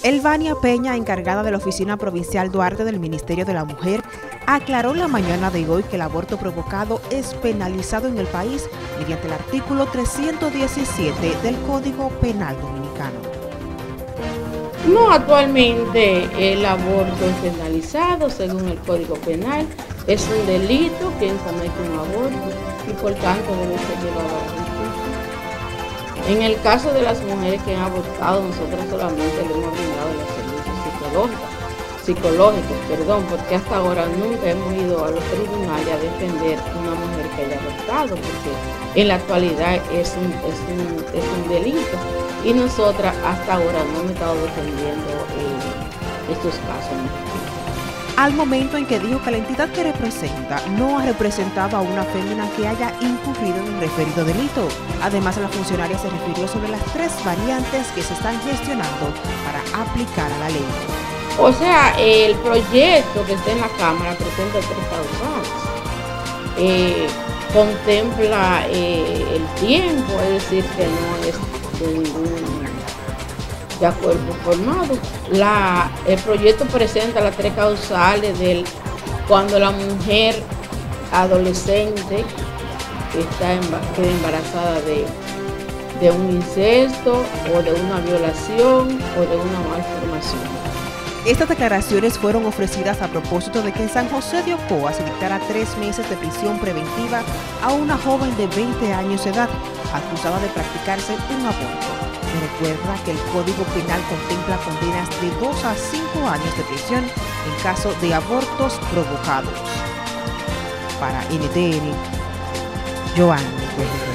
Elvania Peña, encargada de la Oficina Provincial Duarte del Ministerio de la Mujer, aclaró la mañana de hoy que el aborto provocado es penalizado en el país mediante el artículo 317 del Código Penal Dominicano. No, actualmente el aborto es penalizado según el Código Penal. Es un delito quien comete un aborto y por tanto debe ser llevado a la justicia. En el caso de las mujeres que han abortado, nosotros solamente le hemos brindado los servicios psicológicos, porque hasta ahora nunca hemos ido a los tribunales a defender a una mujer que haya abortado, porque en la actualidad es un delito y nosotras hasta ahora no hemos estado defendiendo estos casos. Al momento en que dijo que la entidad que representa no ha representado a una fémina que haya incurrido en el referido delito. Además, la funcionaria se refirió sobre las 3 variantes que se están gestionando para aplicar a la ley. O sea, el proyecto que está en la Cámara presenta 3 causales. Contempla el tiempo, es decir, que no es de ningún de acuerdo formado. El proyecto presenta las 3 causales cuando la mujer adolescente queda embarazada de un incesto o de una violación o de una malformación. Estas declaraciones fueron ofrecidas a propósito de que en San José de Ocoa se dictara 3 meses de prisión preventiva a una joven de 20 años de edad acusada de practicarse un aborto. Se recuerda que el Código Penal contempla condenas de 2 a 5 años de prisión en caso de abortos provocados. Para NTN, Joanny Guerrero.